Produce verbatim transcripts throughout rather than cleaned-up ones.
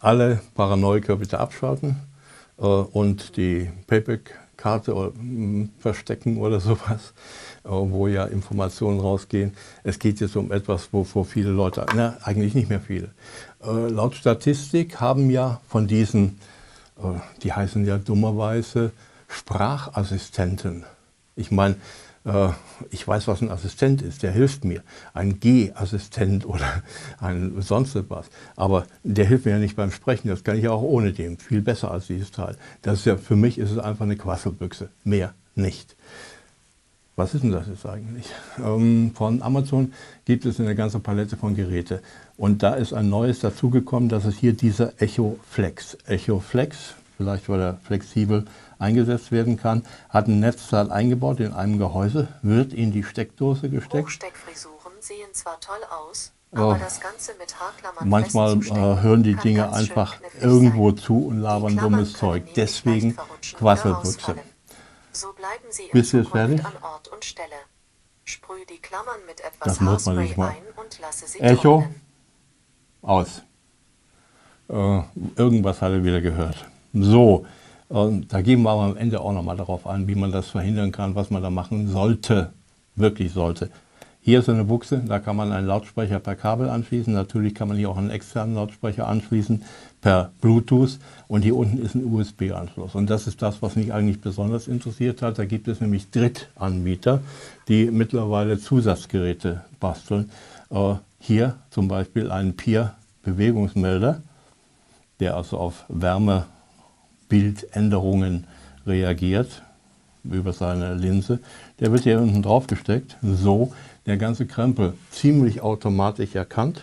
alle Paranoiker bitte abschalten äh, und die Payback-Karte oder, mh, verstecken oder sowas, äh, wo ja Informationen rausgehen. Es geht jetzt um etwas, wovor viele Leute, na, eigentlich nicht mehr viele. Äh, laut Statistik haben ja von diesen, äh, die heißen ja dummerweise Sprachassistenten. Ich meine, äh, ich weiß, was ein Assistent ist, der hilft mir. Ein G-Assistent oder ein sonst was. Aber der hilft mir ja nicht beim Sprechen, das kann ich ja auch ohne den. Viel besser als dieses Teil. Das ist ja, für mich ist es einfach eine Quasselbüchse, mehr nicht. Was ist denn das jetzt eigentlich? Ähm, von Amazon gibt es eine ganze Palette von Geräten. Und da ist ein neues dazugekommen, das ist hier dieser Echo Flex. Echo Flex, vielleicht weil er flexibel eingesetzt werden kann, hat ein Netzteil eingebaut in einem Gehäuse, wird in die Steckdose gesteckt. Hochsteckfrisuren sehen zwar toll aus, oh, aber das Ganze mit Haarklammern manchmal äh, hören die Dinge einfach irgendwo sein. zu und labern dummes Zeug. Deswegen Quasselbüchse. So bleiben Sie in Bist du jetzt fertig? an Ort und Stelle. Sprüh die Klammern mit etwas das muss man nicht mal. ein und lasse sie Echo, trocknen. aus. Äh, irgendwas hat er wieder gehört. So, äh, da gehen wir aber am Ende auch nochmal darauf ein, wie man das verhindern kann, was man da machen sollte, wirklich sollte. Hier ist eine Buchse, da kann man einen Lautsprecher per Kabel anschließen. Natürlich kann man hier auch einen externen Lautsprecher anschließen per Bluetooth. Und hier unten ist ein U S B-Anschluss. Und das ist das, was mich eigentlich besonders interessiert hat. Da gibt es nämlich Drittanbieter, die mittlerweile Zusatzgeräte basteln. Äh, hier zum Beispiel einen Peer-Bewegungsmelder, der also auf Wärmebildänderungen reagiert über seine Linse. Der wird hier unten drauf gesteckt, so. Der ganze Krempel ziemlich automatisch erkannt.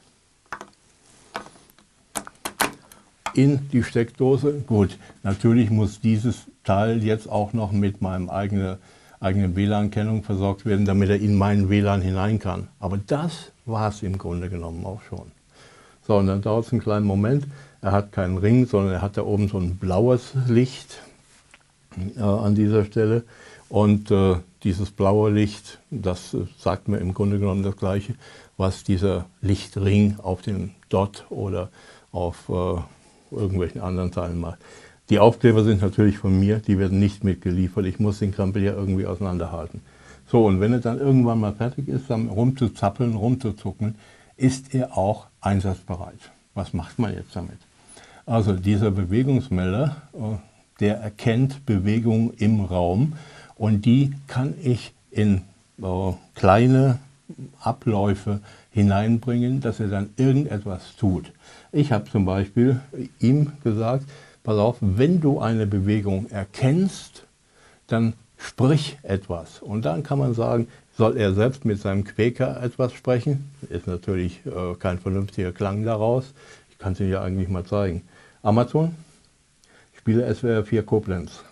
In die Steckdose. Gut, natürlich muss dieses Teil jetzt auch noch mit meinem eigenen, eigenen W L A N-Kennung versorgt werden, damit er in meinen W L A N hinein kann. Aber das war es im Grunde genommen auch schon. So, und dann dauert es einen kleinen Moment. Er hat keinen Ring, sondern er hat da oben so ein blaues Licht äh, an dieser Stelle. Und äh, dieses blaue Licht, das äh, sagt mir im Grunde genommen das Gleiche, was dieser Lichtring auf dem Dot oder auf äh, irgendwelchen anderen Teilen macht. Die Aufkleber sind natürlich von mir, die werden nicht mitgeliefert. Ich muss den Krempel ja irgendwie auseinanderhalten. So, und wenn er dann irgendwann mal fertig ist, dann rumzuzappeln, rumzuzucken, ist er auch einsatzbereit. Was macht man jetzt damit? Also dieser Bewegungsmelder, äh, der erkennt Bewegung im Raum. Und die kann ich in äh, kleine Abläufe hineinbringen, dass er dann irgendetwas tut. Ich habe zum Beispiel ihm gesagt, pass auf, wenn du eine Bewegung erkennst, dann sprich etwas. Und dann kann man sagen, soll er selbst mit seinem Quäker etwas sprechen? Ist natürlich äh, kein vernünftiger Klang daraus. Ich kann es Ihnen ja eigentlich mal zeigen. Amazon, spiele S W R vier Koblenz.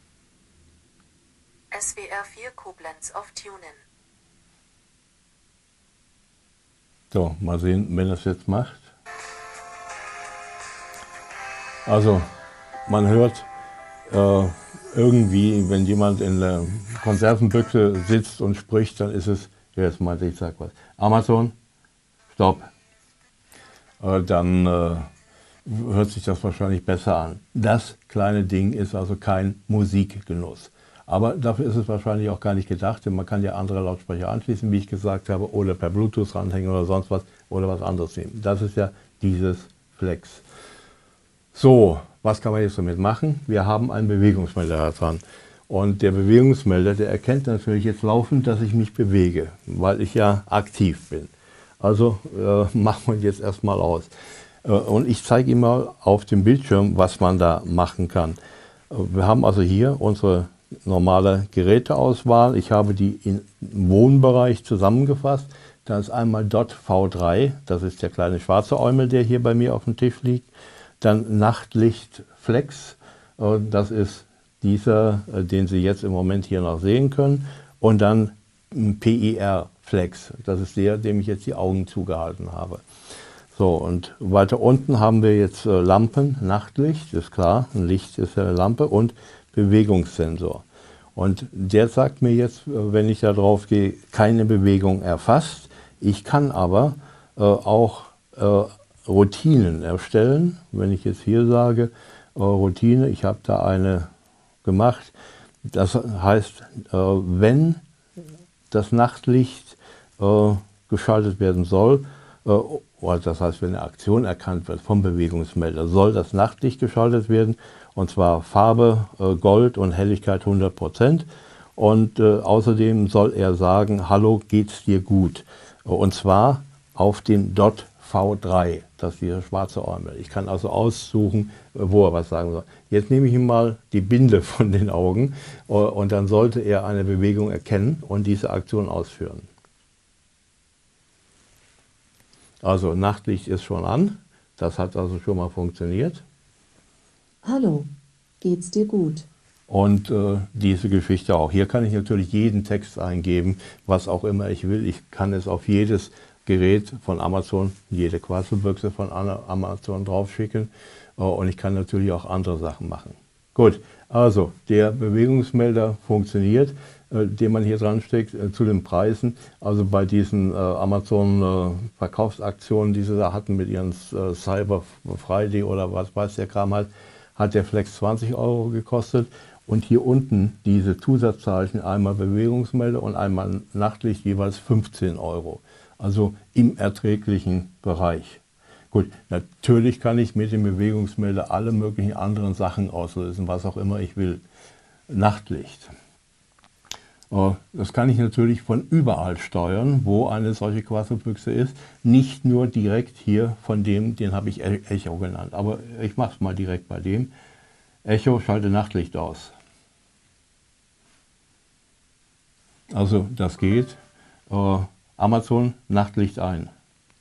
S W R vier Koblenz auf Tunen. So, mal sehen, wenn das jetzt macht. Also, man hört äh, irgendwie, wenn jemand in der Konservenbüchse sitzt und spricht, dann ist es, jetzt meinte ich, sag was. Amazon, stopp. Äh, dann äh, hört sich das wahrscheinlich besser an. Das kleine Ding ist also kein Musikgenuss. Aber dafür ist es wahrscheinlich auch gar nicht gedacht, denn man kann ja andere Lautsprecher anschließen, wie ich gesagt habe, oder per Bluetooth ranhängen oder sonst was, oder was anderes nehmen. Das ist ja dieses Flex. So, was kann man jetzt damit machen? Wir haben einen Bewegungsmelder dran. Und der Bewegungsmelder, der erkennt natürlich jetzt laufend, dass ich mich bewege, weil ich ja aktiv bin. Also äh, machen wir jetzt erstmal aus. Äh, und ich zeige Ihnen mal auf dem Bildschirm, was man da machen kann. Äh, wir haben also hier unsere normale Geräteauswahl. Ich habe die im Wohnbereich zusammengefasst. Da ist einmal Dot V drei, das ist der kleine schwarze Eumel, der hier bei mir auf dem Tisch liegt. Dann Nachtlicht Flex, das ist dieser, den Sie jetzt im Moment hier noch sehen können. Und dann P I R Flex, das ist der, dem ich jetzt die Augen zugehalten habe. So, und weiter unten haben wir jetzt Lampen, Nachtlicht, ist klar, ein Licht ist eine Lampe und Bewegungssensor. Und der sagt mir jetzt, wenn ich da drauf gehe, keine Bewegung erfasst. Ich kann aber äh, auch äh, Routinen erstellen. Wenn ich jetzt hier sage, äh, Routine, ich habe da eine gemacht. Das heißt, äh, wenn das Nachtlicht äh, geschaltet werden soll, äh, oder das heißt, wenn eine Aktion erkannt wird vom Bewegungsmelder, soll das Nachtlicht geschaltet werden, und zwar Farbe äh, Gold und Helligkeit hundert Prozent. Und äh, außerdem soll er sagen, hallo, geht's dir gut? Und zwar auf den Dot V drei, das ist dieser schwarze Ormel. Ich kann also aussuchen, wo er was sagen soll. Jetzt nehme ich ihm mal die Binde von den Augen und dann sollte er eine Bewegung erkennen und diese Aktion ausführen. Also Nachtlicht ist schon an, das hat also schon mal funktioniert. Hallo, geht's dir gut? Und äh, diese Geschichte auch. Hier kann ich natürlich jeden Text eingeben, was auch immer ich will. Ich kann es auf jedes Gerät von Amazon, jede Quasselbüchse von Amazon draufschicken. Äh, und ich kann natürlich auch andere Sachen machen. Gut, also der Bewegungsmelder funktioniert, äh, den man hier dran steckt, äh, zu den Preisen. Also bei diesen äh, Amazon-Verkaufsaktionen, die sie da hatten mit ihren äh, Cyber Friday oder was weiß der Kram halt, hat der Flex zwanzig Euro gekostet. Und hier unten diese Zusatzzeichen, einmal Bewegungsmelder und einmal Nachtlicht, jeweils fünfzehn Euro. Also im erträglichen Bereich. Gut, natürlich kann ich mit dem Bewegungsmelder alle möglichen anderen Sachen auslösen, was auch immer ich will. Nachtlicht. Das kann ich natürlich von überall steuern, wo eine solche Quasselbüchse ist. Nicht nur direkt hier von dem, den habe ich Echo genannt. Aber ich mache es mal direkt bei dem. Echo, schalte Nachtlicht aus. Also das geht. Äh, Amazon, Nachtlicht ein.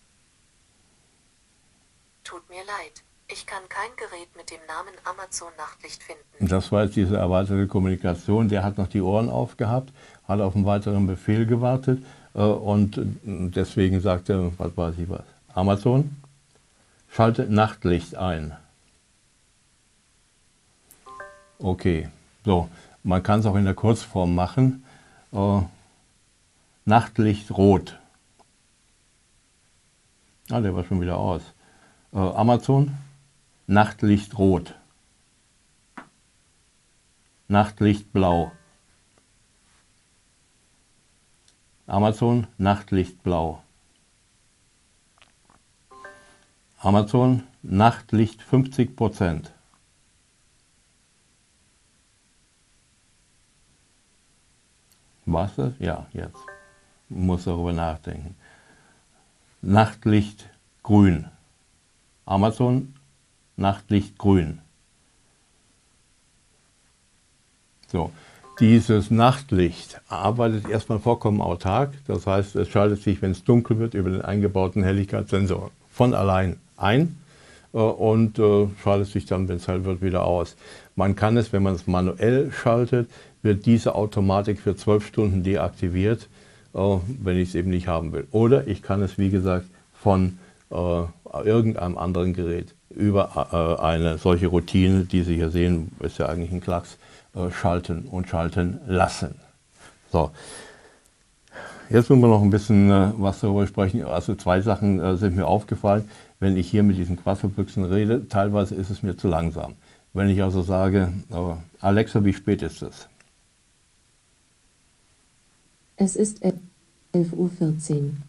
Tut mir leid, ich kann kein Gerät mit dem Namen Amazon Nachtlicht finden. Das war jetzt diese erweiterte Kommunikation. Der hat noch die Ohren aufgehabt, hat auf einen weiteren Befehl gewartet äh, und deswegen sagte, was weiß ich was, Amazon, schalte Nachtlicht ein. Okay, so, man kann es auch in der Kurzform machen. Äh, Nachtlicht rot. Ah, der war schon wieder aus. Äh, Amazon, Nachtlicht rot. Nachtlicht blau. Amazon, Nachtlicht blau. Amazon, Nachtlicht fünfzig Prozent. War's das? Ja, jetzt. Muss darüber nachdenken. Nachtlicht grün. Amazon, Nachtlicht grün. So, dieses Nachtlicht arbeitet erstmal vollkommen autark. Das heißt, es schaltet sich, wenn es dunkel wird, über den eingebauten Helligkeitssensor von allein ein äh, und äh, schaltet sich dann, wenn es hell wird, wieder aus. Man kann es, wenn man es manuell schaltet, wird diese Automatik für zwölf Stunden deaktiviert, äh, wenn ich es eben nicht haben will. Oder ich kann es, wie gesagt, von äh, irgendeinem anderen Gerät über äh, eine solche Routine, die Sie hier sehen, ist ja eigentlich ein Klacks, äh, schalten und schalten lassen. So, jetzt müssen wir noch ein bisschen äh, was darüber sprechen. Also zwei Sachen äh, sind mir aufgefallen, wenn ich hier mit diesen Quasselbüchsen rede. Teilweise ist es mir zu langsam. Wenn ich also sage, äh, Alexa, wie spät ist es? Es ist elf Uhr vierzehn.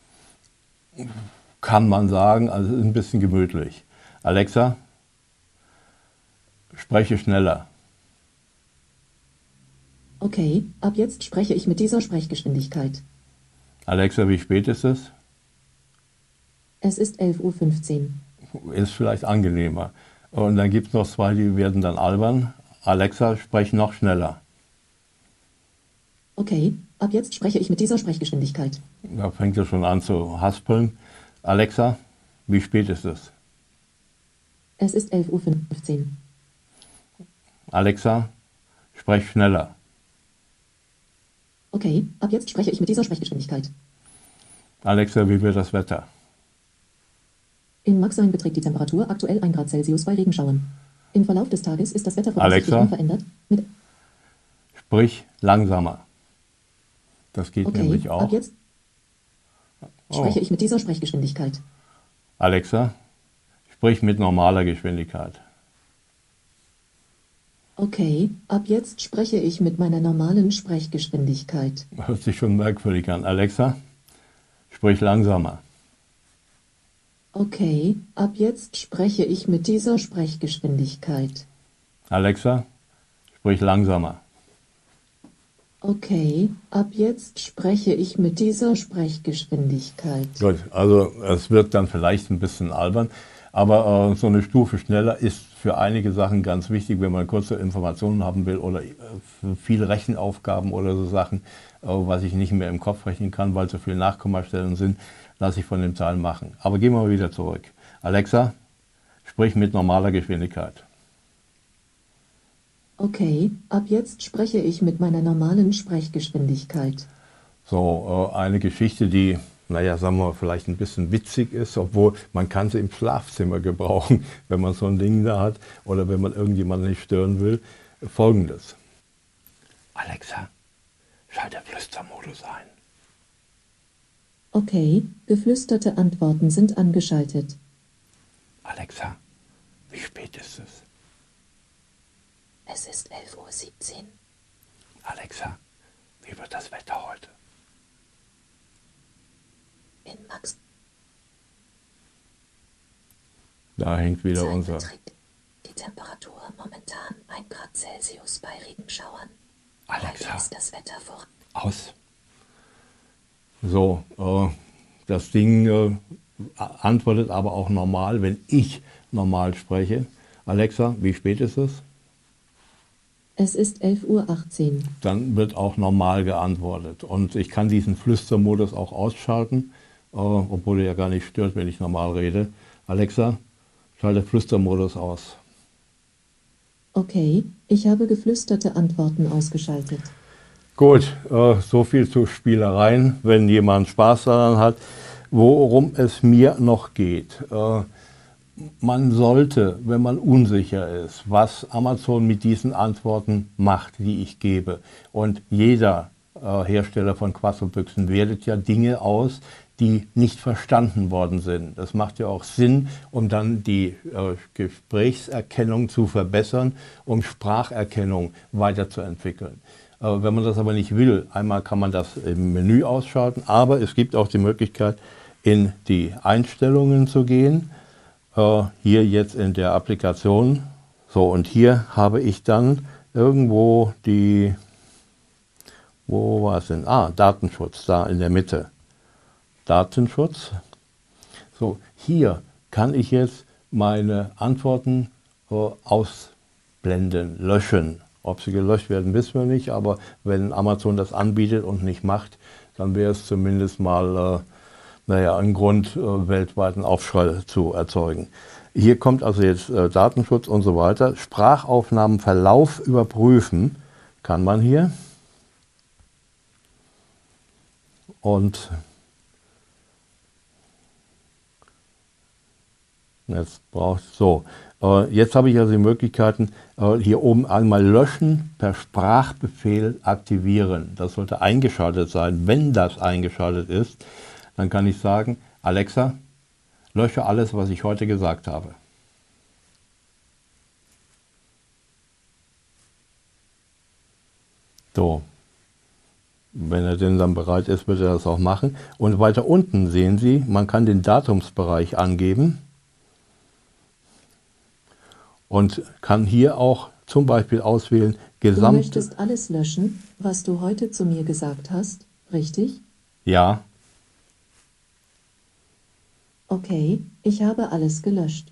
Kann man sagen, also es ist ein bisschen gemütlich. Alexa, spreche schneller. Okay, ab jetzt spreche ich mit dieser Sprechgeschwindigkeit. Alexa, wie spät ist es? Es ist elf Uhr fünfzehn. Ist vielleicht angenehmer. Und dann gibt es noch zwei, die werden dann albern. Alexa, sprech noch schneller. Okay, ab jetzt spreche ich mit dieser Sprechgeschwindigkeit. Da fängt es schon an zu haspeln. Alexa, wie spät ist es? Es ist elf Uhr fünfzehn. Alexa, sprech schneller. Okay, ab jetzt spreche ich mit dieser Sprechgeschwindigkeit. Alexa, wie wird das Wetter? In Maxheim beträgt die Temperatur aktuell ein Grad Celsius bei Regenschauern. Im Verlauf des Tages ist das Wetter voraussichtlich Alexa? unverändert. Mit Sprich langsamer. Das geht okay, nämlich auch. ab jetzt Oh. spreche ich mit dieser Sprechgeschwindigkeit. Alexa, sprich mit normaler Geschwindigkeit. Okay, ab jetzt spreche ich mit meiner normalen Sprechgeschwindigkeit. Hört sich schon merkwürdig an. Alexa, sprich langsamer. Okay, ab jetzt spreche ich mit dieser Sprechgeschwindigkeit. Alexa, sprich langsamer. Okay, ab jetzt spreche ich mit dieser Sprechgeschwindigkeit. Gut, also es wird dann vielleicht ein bisschen albern, aber äh, so eine Stufe schneller ist für einige Sachen ganz wichtig, wenn man kurze Informationen haben will oder äh, für viele Rechenaufgaben oder so Sachen, äh, was ich nicht mehr im Kopf rechnen kann, weil so viele Nachkommastellen sind, lasse ich von dem Teil machen. Aber gehen wir mal wieder zurück. Alexa, sprich mit normaler Geschwindigkeit. Okay, ab jetzt spreche ich mit meiner normalen Sprechgeschwindigkeit. So, äh, eine Geschichte, die, naja, sagen wir mal, vielleicht ein bisschen witzig ist, obwohl man kann sie im Schlafzimmer gebrauchen, wenn man so ein Ding da hat oder wenn man irgendjemanden nicht stören will. Folgendes. Alexa, schalte Flüstermodus ein. Okay, geflüsterte Antworten sind angeschaltet. Alexa, wie spät ist es? Es ist elf Uhr siebzehn. Alexa, wie wird das Wetter heute? In Max. Da hängt wieder unser... Zeitbetrieb. Die Temperatur momentan ein Grad Celsius bei Regenschauern. Alexa, Heute ist das Wetter vor. aus. So, äh, das Ding äh, antwortet aber auch normal, wenn ich normal spreche. Alexa, wie spät ist es? Es ist elf Uhr achtzehn. Dann wird auch normal geantwortet. Und ich kann diesen Flüstermodus auch ausschalten, äh, obwohl er ja gar nicht stört, wenn ich normal rede. Alexa, schalte Flüstermodus aus. Okay, ich habe geflüsterte Antworten ausgeschaltet. Gut, äh, so viel zu Spielereien, wenn jemand Spaß daran hat. Worum es mir noch geht. Äh, man sollte, wenn man unsicher ist, was Amazon mit diesen Antworten macht, die ich gebe. Und jeder äh, Hersteller von Quasselbüchsen wertet ja Dinge aus, die nicht verstanden worden sind. Das macht ja auch Sinn, um dann die äh, Gesprächserkennung zu verbessern, um Spracherkennung weiterzuentwickeln. Äh, wenn man das aber nicht will, einmal kann man das im Menü ausschalten, aber es gibt auch die Möglichkeit, in die Einstellungen zu gehen. Äh, hier jetzt in der Applikation. So, und hier habe ich dann irgendwo die, wo war es denn? Ah, Datenschutz, da in der Mitte. Datenschutz. So, hier kann ich jetzt meine Antworten äh, ausblenden, löschen. Ob sie gelöscht werden, wissen wir nicht, aber wenn Amazon das anbietet und nicht macht, dann wäre es zumindest mal äh, naja, ein Grund, äh, weltweiten Aufschrei zu erzeugen. Hier kommt also jetzt äh, Datenschutz und so weiter. Sprachaufnahmenverlauf überprüfen kann man hier. Und jetzt braucht so. Äh, jetzt habe ich also die Möglichkeiten, äh, hier oben einmal löschen, per Sprachbefehl aktivieren. Das sollte eingeschaltet sein. Wenn das eingeschaltet ist, dann kann ich sagen, Alexa, lösche alles, was ich heute gesagt habe. So, wenn er denn dann bereit ist, wird er das auch machen. Und weiter unten sehen Sie, man kann den Datumsbereich angeben und kann hier auch zum Beispiel auswählen, gesamt... Du möchtest alles löschen, was du heute zu mir gesagt hast, richtig? Ja. Okay, ich habe alles gelöscht.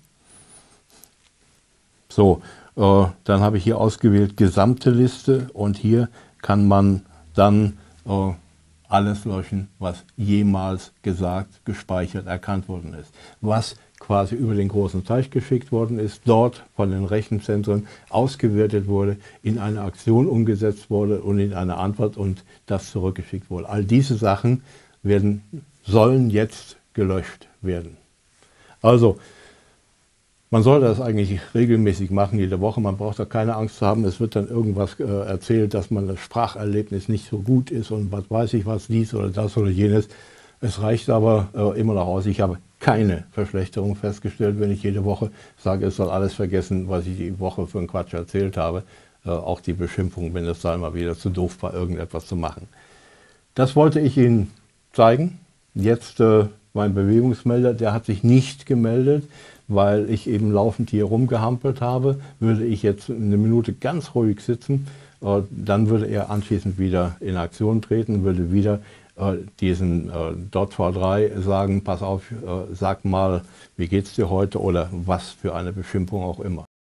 So, äh, dann habe ich hier ausgewählt gesamte Liste und hier kann man dann äh, alles löschen, was jemals gesagt, gespeichert, erkannt worden ist. Was quasi über den großen Teich geschickt worden ist, dort von den Rechenzentren ausgewertet wurde, in eine Aktion umgesetzt wurde und in eine Antwort und das zurückgeschickt wurde. All diese Sachen werden, sollen jetzt gelöscht werden. Also, man sollte das eigentlich regelmäßig machen, jede Woche. Man braucht da keine Angst zu haben, es wird dann irgendwas äh, erzählt, dass man das Spracherlebnis nicht so gut ist und was weiß ich was, dies oder das oder jenes. Es reicht aber äh, immer noch aus. Ich habe keine Verschlechterung festgestellt, wenn ich jede Woche sage, es soll alles vergessen, was ich die Woche für einen Quatsch erzählt habe. Äh, auch die Beschimpfung, wenn es dann mal wieder zu doof war, irgendetwas zu machen. Das wollte ich Ihnen zeigen. Jetzt äh, mein Bewegungsmelder, der hat sich nicht gemeldet, weil ich eben laufend hier rumgehampelt habe. Würde ich jetzt eine Minute ganz ruhig sitzen, äh, dann würde er anschließend wieder in Aktion treten, würde wieder äh, diesen äh, Dot V drei sagen, pass auf, äh, sag mal, wie geht's dir heute oder was für eine Beschimpfung auch immer.